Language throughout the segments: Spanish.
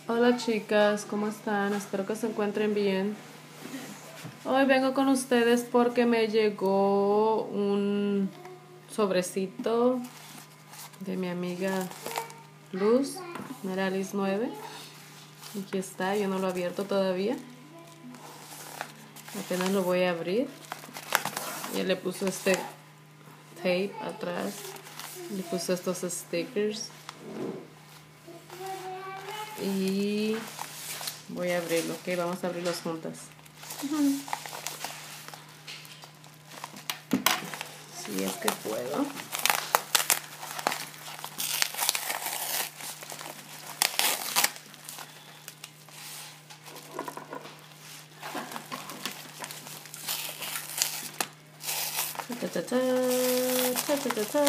Hola chicas, ¿cómo están? Espero que se encuentren bien. Hoy vengo con ustedes porque me llegó un sobrecito de mi amiga Luz, Meralis 9. Aquí está, yo no lo he abierto todavía. Apenas lo voy a abrir. Y le puso este tape atrás. Le puso estos stickers. Y voy a abrirlo, ok, vamos a abrirlos juntas. Si es que puedo. Ta, ta, ta, ta, ta, ta, ta.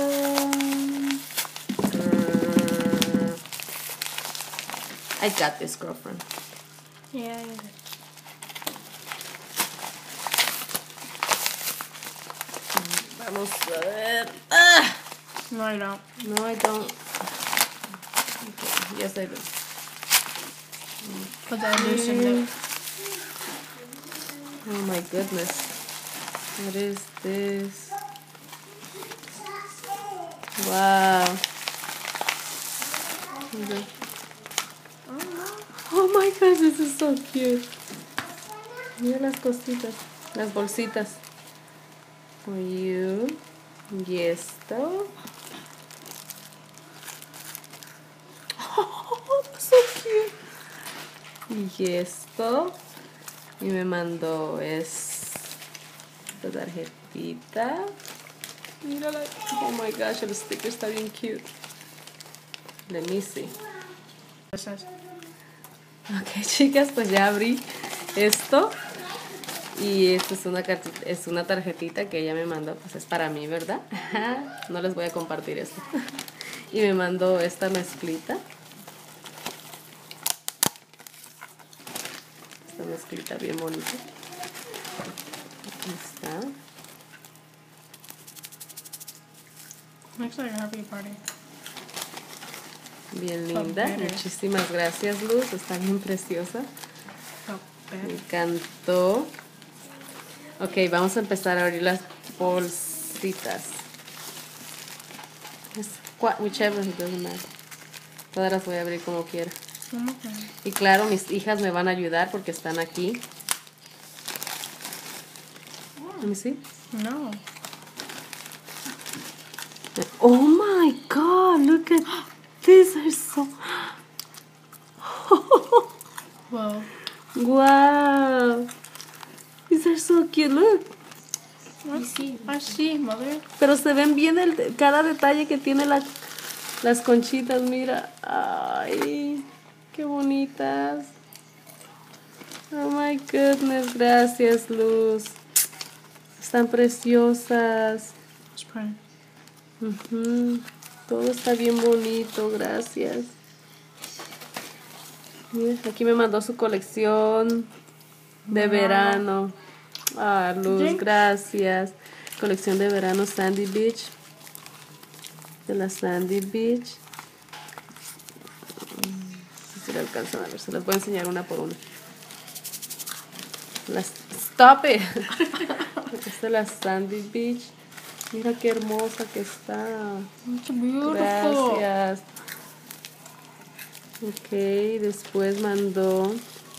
I got this, girlfriend. Yeah. Vamos a ver. Ah! No, I don't. No, I don't. Okay. Yes, I do. Put that loose in there. Oh my goodness. What is this? Wow. Okay. Oh my gosh, this is so cute. Mira las cositas, las bolsitas. For you. Y esto. Oh, so cute. Y esto. Y me mandó esta tarjetita. Mírala. Oh my gosh, el sticker está bien cute. Let me see. Ok, chicas, pues ya abrí esto. Y esto es una tarjetita que ella me mandó. Pues es para mí, ¿verdad? No les voy a compartir esto. Y me mandó esta mezclita. Esta mezclita bien bonita. Aquí está. Looks like a happy party. Bien linda. Muchísimas gracias, Luz. Está bien preciosa. Me encantó. Ok, vamos a empezar a abrir las bolsitas. Whichever, it doesn't matter. Todas las voy a abrir como quiera. Y claro, mis hijas me van a ayudar porque están aquí. Let me see. No. Oh my God, look at these are so... Whoa. Wow. These are so cute, look. I see, mother. Pero se ven bien cada detalle que tiene las conchitas, mira. Ay, qué bonitas. Oh my goodness, gracias, Luz. Están preciosas. It's pretty. Todo está bien bonito, gracias. Mira, aquí me mandó su colección de verano. Ah, Luz, gracias. Colección de verano Sandy Beach. De la Sandy Beach. Si le alcanzan a ver, se las voy a enseñar una por una. Stop it. Esta es la Sandy Beach. Mira qué hermosa que está. It's beautiful. Gracias. Ok, después mandó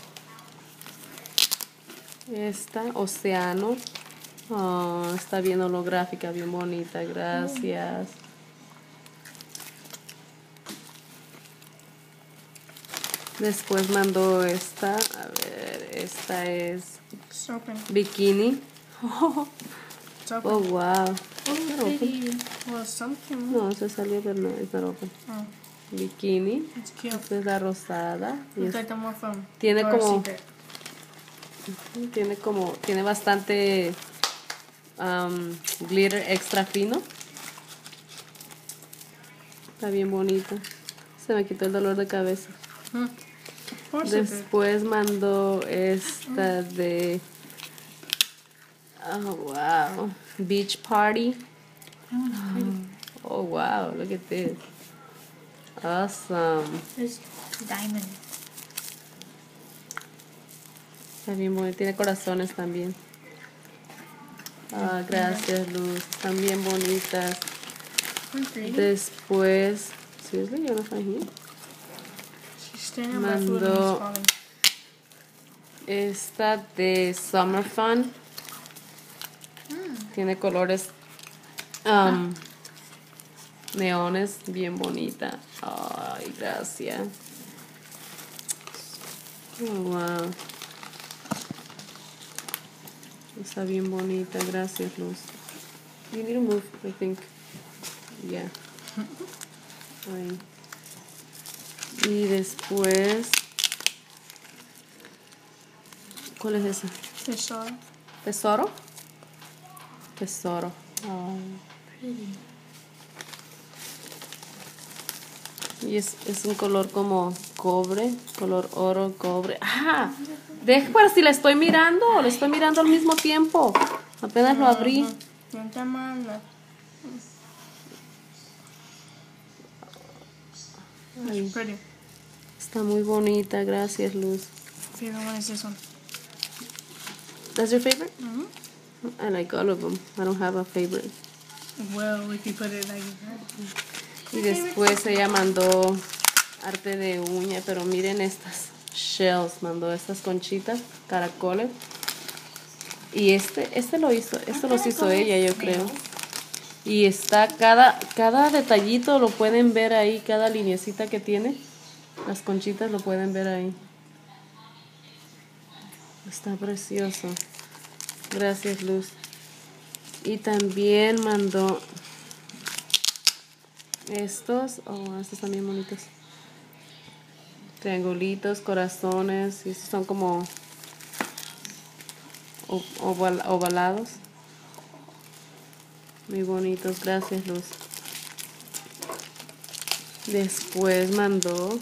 esta, Océano. Oh, está bien holográfica, bien bonita, gracias. Después mandó esta, a ver, esta es It's open. bikini. It's open. Oh, wow. Oh, pretty. Well, something. No, se salió, pero no, it's not open. Oh, Bikini. it's cute. Esta es la rosada. Y Looks like the one from tiene Victoria's como, Secret. tiene bastante glitter extra fino. Está bien bonito. Se me quitó el dolor de cabeza. Of course it did. Después mandó esta de... Oh, wow. Beach Party. Oh, wow. Look at this. Awesome. It's diamond. Está bien bonito. Tiene corazones también. Ah, gracias, Luz. Están bien bonitas. Después... Seriously, you're not finding here? She's standing by food and it's falling. Esta de Summer Fun. Tiene colores neones, bien bonita. Ay, gracias. Oh, wow. Está bien bonita, gracias, Luz. You need to move, I think. Yeah. Ahí. Y después... ¿Cuál es esa? Tesoro. ¿Tesoro? Tesoro. Oh. Y es un color como cobre, color oro, cobre. ¡Ah! Deja para si la estoy mirando al mismo tiempo. Apenas lo abrí. No está mala. Ay, It's pretty. está muy bonita, gracias, Luz. The other one is this one. That's your favorite? I like all of them. I don't have a favorite. Well, if you put it like that. Y después ella mandó arte de uña, pero miren estas shells, mandó estas conchitas, caracoles. Y este los hizo ella, yo creo. Y está cada detallito lo pueden ver ahí, cada lineecita que tiene. Las conchitas lo pueden ver ahí. Está precioso. Gracias, Luz. Y también mandó estos. Oh, estos también bonitos. Triangulitos, corazones. Y estos son como ovalados. Muy bonitos. Gracias, Luz. Después mandó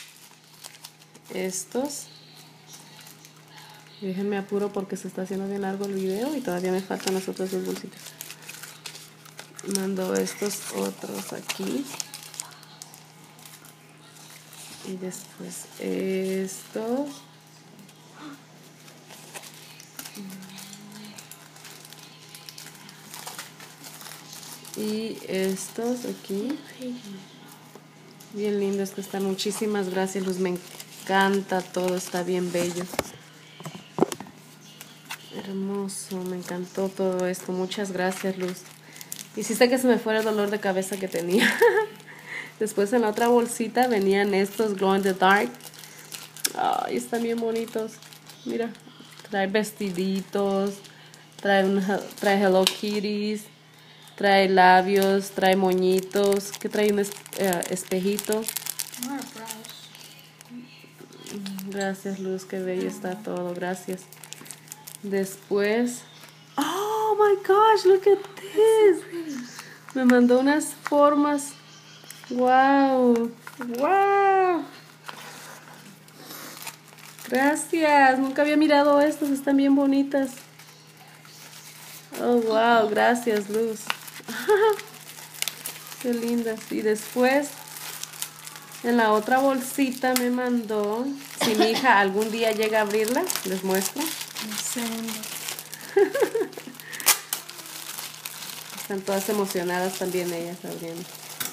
estos. Déjenme apuro porque se está haciendo bien largo el video y todavía me faltan las otras dos bolsitas. Mando estos otros aquí. Y después estos. Y estos aquí. Bien lindos que están. Muchísimas gracias, Luz. Me encanta todo. Está bien bello. Hermoso, me encantó todo esto. Muchas gracias, Luz. Hiciste que se me fuera el dolor de cabeza que tenía. Después en la otra bolsita venían estos glow in the dark. Ay, están bien bonitos. Mira, trae vestiditos, trae Hello Kitties, trae labios, trae moñitos, que trae un espejito. Gracias, Luz, qué bello está todo. Gracias. Después, oh my gosh, look at this. Me mandó unas formas. Wow, wow. Gracias, nunca había mirado estas, están bien bonitas. Oh, wow, gracias, Luz. Qué lindas. Y después, en la otra bolsita me mandó, si mi hija algún día llega a abrirla, les muestro. Están todas emocionadas también ellas abriendo.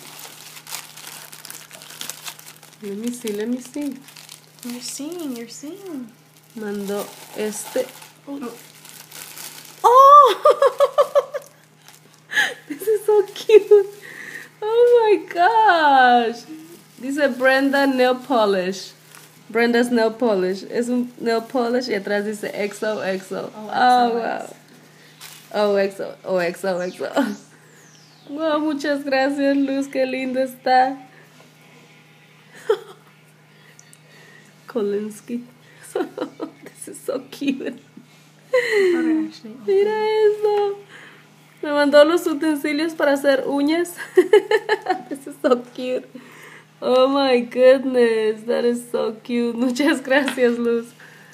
Let me see, let me see. You're seeing. Mandó este. Oh! This is so cute. Oh my gosh. Dice Brenda Nail Polish. Brenda's Nail Polish. Es un nail polish y atrás dice XOXO. Oh, wow. OXOXO. Wow, muchas gracias, Luz. Qué lindo está. Kolinsky. This is so cute. Mira eso. Me mandó los utensilios para hacer uñas. This is so cute. Oh my goodness. That is so cute. Muchas gracias, Luz.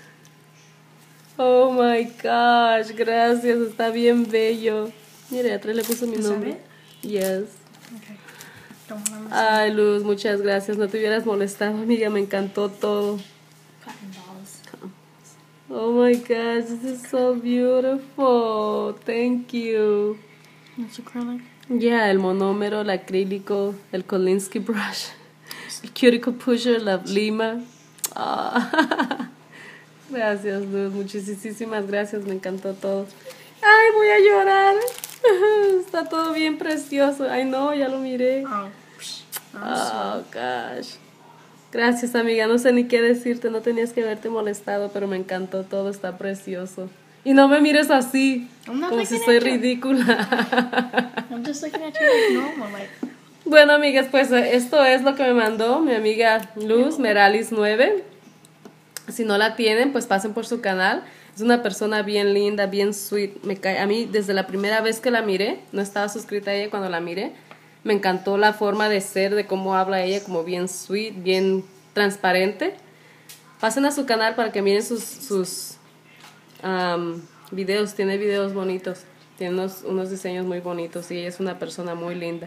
Oh my gosh. Gracias. Está bien bello. Mira, atrás le puso mi nombre. Yes. Okay. Ay, Luz, muchas gracias. No te hubieras molestado, amiga. Me encantó todo. Oh my gosh, this is so beautiful. Thank you. It's acrylic. Yeah, el monómero, el acrílico, el Kolinsky brush, el cuticle pusher, la lima. Ah. Gracias, Luz. Muchísimas gracias. Me encantó todo. Ay, voy a llorar. Está todo bien precioso. Ay, no, ya lo miré. Oh. Oh, gosh. Gracias, amiga. No sé ni qué decirte. No tenías que haberte molestado, pero me encantó todo. Está precioso. Y no me mires así, I'm not como si looking soy at you. ridícula. I'm just looking at you like normal, like. Bueno, amigas, pues esto es lo que me mandó mi amiga Luz Meralis 9. Si no la tienen, pues pasen por su canal. Es una persona bien linda, bien sweet. Me cae. A mí, desde la primera vez que la miré, no estaba suscrita a ella cuando la miré, me encantó la forma de ser, de cómo habla ella, como bien sweet, bien transparente. Pasen a su canal para que miren sus videos. Tiene videos bonitos. Tiene unos diseños muy bonitos y ella es una persona muy linda.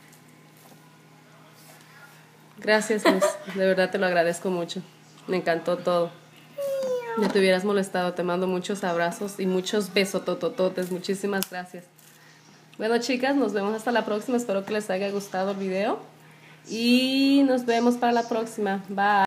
Gracias, Luz. De verdad te lo agradezco mucho. Me encantó todo. No te hubieras molestado. Te mando muchos abrazos y muchos besototototes. Muchísimas gracias. Bueno, chicas, nos vemos hasta la próxima. Espero que les haya gustado el video. Y nos vemos para la próxima. Bye.